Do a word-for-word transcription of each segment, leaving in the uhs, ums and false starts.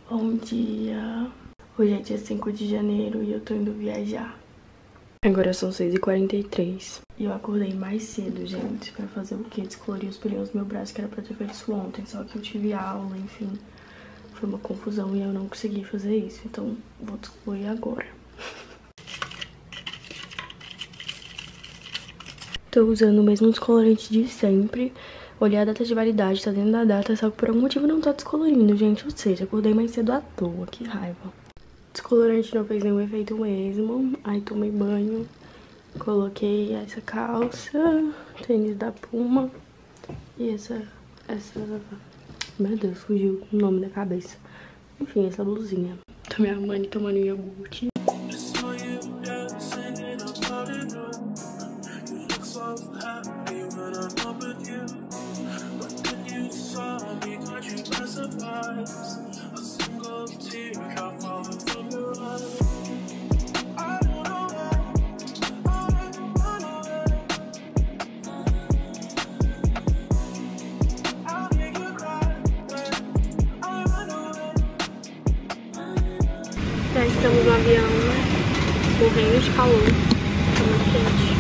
Bom dia! Hoje é dia cinco de janeiro e eu tô indo viajar. Agora são seis e quarenta e três. E eu acordei mais cedo, gente, pra fazer o quê? Descolorir os pneus do meu braço, que era pra ter feito isso ontem. Só que eu tive aula, enfim. Foi uma confusão e eu não consegui fazer isso. Então, vou descolorir agora. Tô usando o mesmo descolorante de sempre. Olhei a data de validade, tá dentro da data, só que por algum motivo não tá descolorindo, gente. Ou seja, acordei mais cedo à toa, que raiva. Descolorante não fez nenhum efeito mesmo. Aí tomei banho, coloquei essa calça, tênis da Puma e essa, essa... Meu Deus, fugiu o nome da cabeça. Enfim, essa blusinha. Tô me arrumando e tomando iogurte. Já estamos no avião, morrendo de calor, tá muito quente.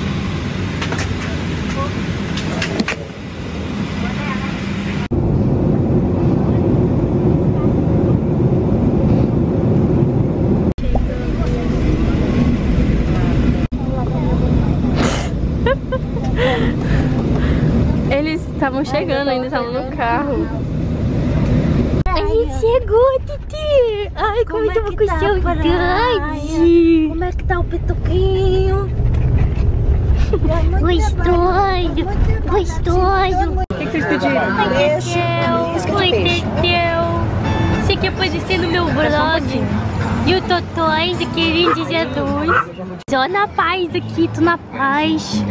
Eles estavam chegando, ainda estavam no carro. A gente chegou, Titi! Ai, como, como eu tava com saudade! Como é que tá o pituquinho? Gostoso! Gostoso! O que, que vocês pediram? Oi, Teteu! Você quer aparecer no meu vlog? E o Totóis aqui, vinte Jesus! Só na paz aqui, tô na paz!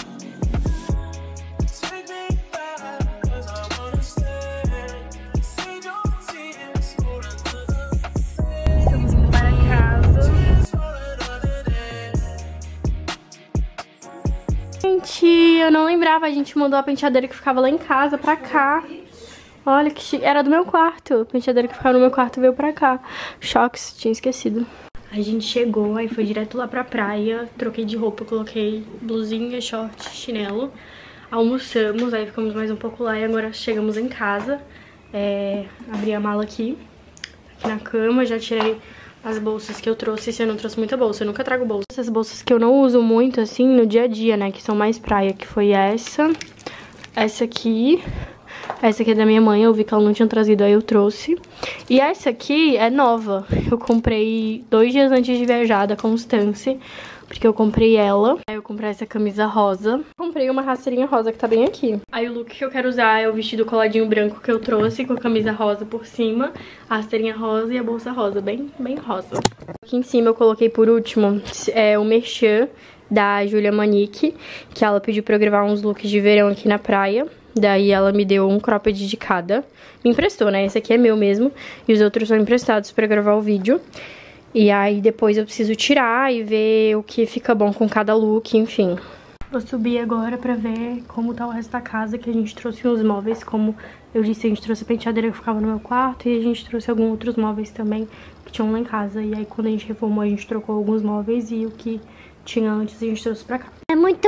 Gente, eu não lembrava, a gente mandou a penteadeira que ficava lá em casa pra cá. Olha que chique. Era do meu quarto, a penteadeira que ficava no meu quarto veio pra cá. Choques, tinha esquecido. A gente chegou, aí foi direto lá pra praia, troquei de roupa, coloquei blusinha, short, chinelo. Almoçamos, aí ficamos mais um pouco lá e agora chegamos em casa. É, abri a mala aqui, aqui na cama, já tirei as bolsas que eu trouxe. Se eu não trouxe muita bolsa, eu nunca trago bolsa. Essas bolsas que eu não uso muito, assim, no dia a dia, né, que são mais praia, que foi essa, essa aqui, essa aqui é da minha mãe, eu vi que ela não tinha trazido, aí eu trouxe. E essa aqui é nova, eu comprei dois dias antes de viajar, da Constance, porque eu comprei ela. Aí eu comprei essa camisa rosa. Comprei uma rasteirinha rosa que tá bem aqui. Aí o look que eu quero usar é o vestido coladinho branco que eu trouxe, com a camisa rosa por cima, a rasteirinha rosa e a bolsa rosa, bem, bem rosa. Aqui em cima eu coloquei por último é, o merchan da Julia Manique, que ela pediu pra eu gravar uns looks de verão aqui na praia. Daí ela me deu um cropped de cada. Me emprestou, né? Esse aqui é meu mesmo. E os outros são emprestados pra gravar o vídeo. E aí depois eu preciso tirar e ver o que fica bom com cada look, enfim. Vou subir agora pra ver como tá o resto da casa, que a gente trouxe uns móveis, como eu disse, a gente trouxe a penteadeira que ficava no meu quarto e a gente trouxe alguns outros móveis também que tinham lá em casa. E aí quando a gente reformou, a gente trocou alguns móveis e o que tinha antes a gente trouxe pra cá. É muito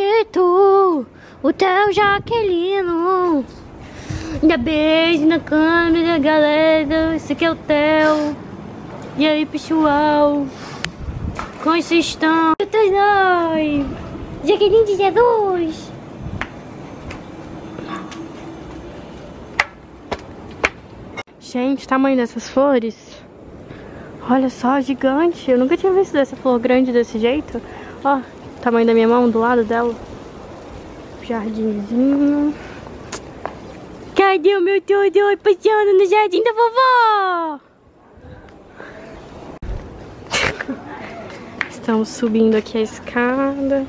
bonito o teu Jaquelino. Dá beijo na câmera, galera. Esse aqui é o Theo. E aí, pessoal? Como vocês estão? Eu tô nós! Jaqueline de Jesus! Gente, o tamanho dessas flores. Olha só, gigante. Eu nunca tinha visto essa flor grande desse jeito. Ó, o tamanho da minha mão do lado dela. Jardinzinho. Cadê o meu tudo passeando no jardim da vovó? Estamos subindo aqui a escada.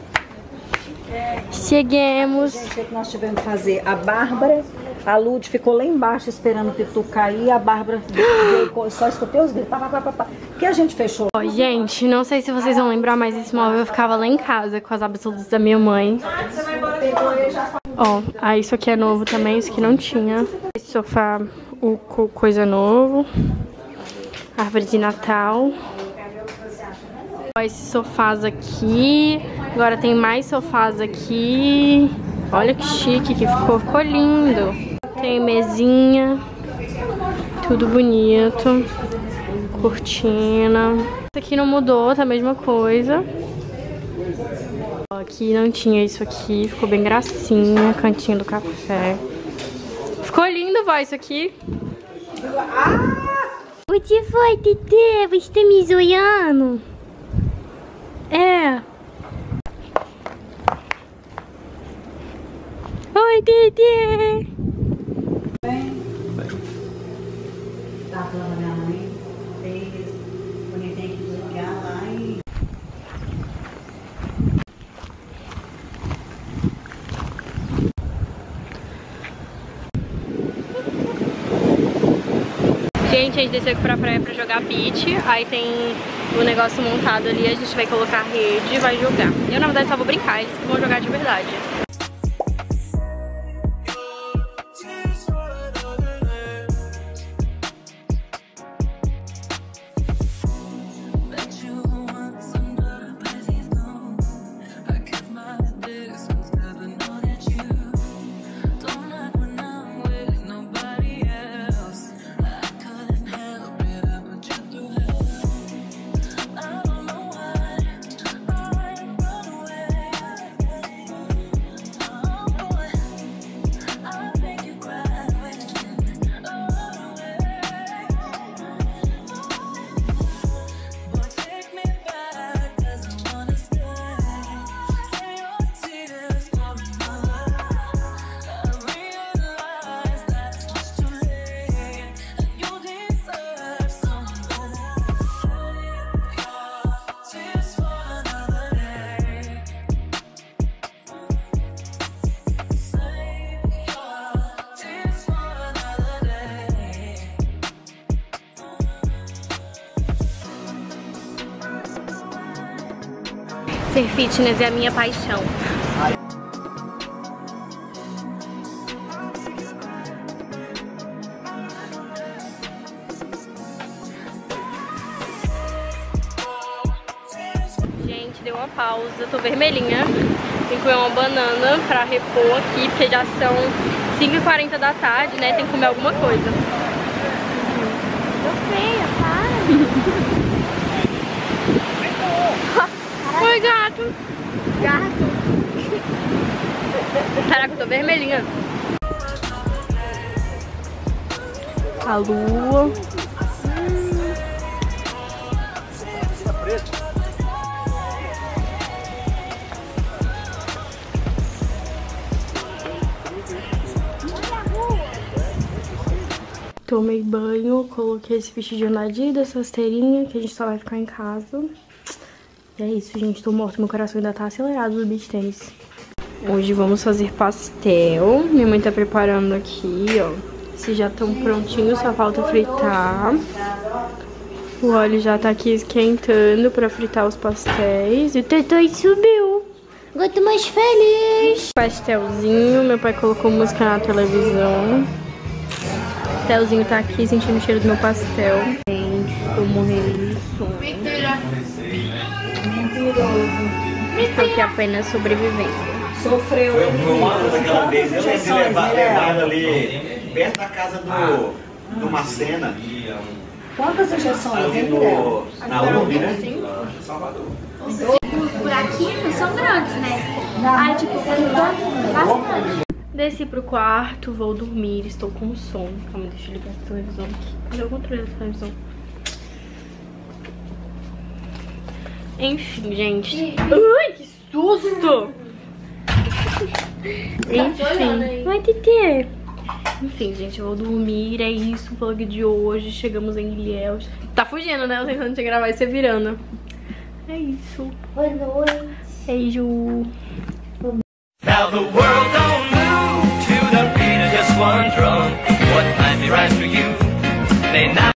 Chegamos. Gente, nós tivemos que fazer a Bárbara. A Lud ficou lá embaixo esperando o Pitu cair. A Bárbara veio, só escutei os gritos. Pá, pá, pá, pá, que a gente fechou. Ó, gente, não sei se vocês vão lembrar, mas esse móvel ficava lá em casa com as absolutas da minha mãe. Ó, ah, isso aqui é novo também, isso aqui não tinha. Esse sofá, o co coisa novo. Árvore de Natal. Esses sofás aqui. Agora tem mais sofás aqui. Olha que chique que ficou. Ficou lindo. Tem mesinha. Tudo bonito. Cortina. Isso aqui não mudou, tá a mesma coisa. Aqui não tinha isso aqui. Ficou bem gracinha. Cantinho do café. Ficou lindo, vó, isso aqui. O que foi, Tetê? Você tá me zoiando? É. Oi, Tetê. Tá falando minha mãe, fez, quando tem que ligar lá e... Gente, a gente desceu aqui pra praia pra jogar beach. Aí tem o negócio montado ali, a gente vai colocar a rede e vai jogar. Eu, na verdade, só vou brincar, eles que vão jogar de verdade. Ser fitness é a minha paixão. Gente, deu uma pausa, tô vermelhinha. Tem que comer uma banana pra repor aqui, porque já são cinco e quarenta da tarde, né? Tem que comer alguma coisa. Tô feia, para. Oi, gato. Gato. Caraca, eu tô vermelhinha. A lua. Hum. Tomei banho, coloquei esse vestidinho na Adidas, essa rasteirinha, que a gente só vai ficar em casa. E é isso, gente, tô morta, meu coração ainda tá acelerado do beach tennis. Hoje vamos fazer pastel. Minha mãe tá preparando aqui, ó. Esses já estão prontinhos, só falta fritar. O óleo já tá aqui esquentando pra fritar os pastéis. E o Tetê subiu. Agora tô mais feliz. Pastelzinho, meu pai colocou música na televisão. O pastelzinho tá aqui, sentindo o cheiro do meu pastel. Gente, tô morrendo de sono. Estou aqui apenas sobrevivendo. Sofreu. Foi uma daquela vez, eu lembro de levar, levar ali perto da casa do, do Macena. Quantas injeções, Ali hein, no, na U N B, né? Salvador. Os buraquinhos são grandes, né? Aí, tipo, eu bastante. Desci pro quarto, vou dormir, estou com sono. Calma, deixa eu ligar a televisão aqui. Cadê o controle da televisão? Enfim, gente. Ai, que susto! Enfim. Vai, Tetê. Enfim, gente, eu vou dormir. É isso o vlog de hoje. Chegamos em Ilhéus. Tá fugindo, né? Eu tentando te gravar e você virando. É isso. Boa noite. Beijo. Now the world don't move to the beat of just one drum. What might be right for you may not.